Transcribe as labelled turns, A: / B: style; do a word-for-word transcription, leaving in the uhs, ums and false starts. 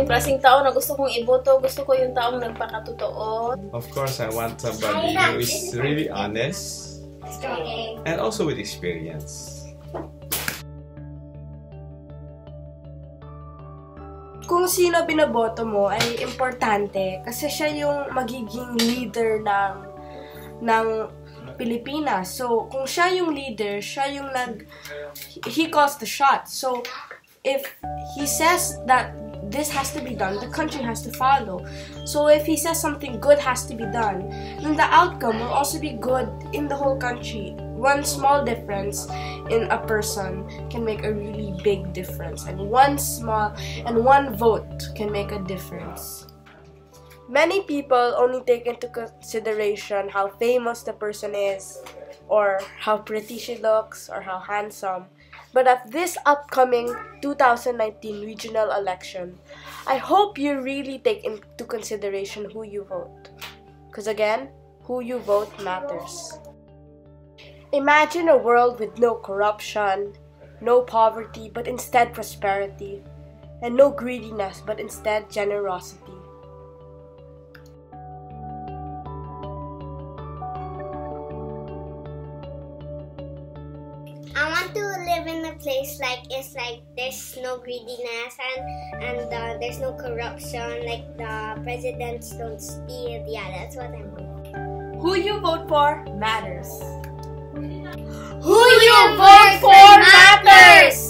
A: yung klaseng tao na gusto kong iboto. Gusto ko yung taong nagpakatotoo.
B: Of course, I want somebody who is really honest and also with experience.
C: Kung sino binoboto mo ay importante kasi siya yung magiging leader ng ng Pilipinas. So, kung siya yung leader, siya yung nag he calls the shots. So, if he says that this has to be done, the country has to follow. So, if he says something good has to be done, then the outcome will also be good in the whole country. One small difference in a person can make a really big difference, and one small and one vote can make a difference. Many people only take into consideration how famous the person is, or how pretty she looks, or how handsome. But at this upcoming two thousand nineteen regional election, I hope you really take into consideration who you vote. Because again, who you vote matters. Imagine a world with no corruption, no poverty, but instead prosperity, and no greediness, but instead generosity.
D: I want to live in a place like it's like there's no greediness and and uh, there's no corruption, like the presidents don't steal. Yeah, that's what I want.
C: Who you vote for matters.
D: Who you vote for matters!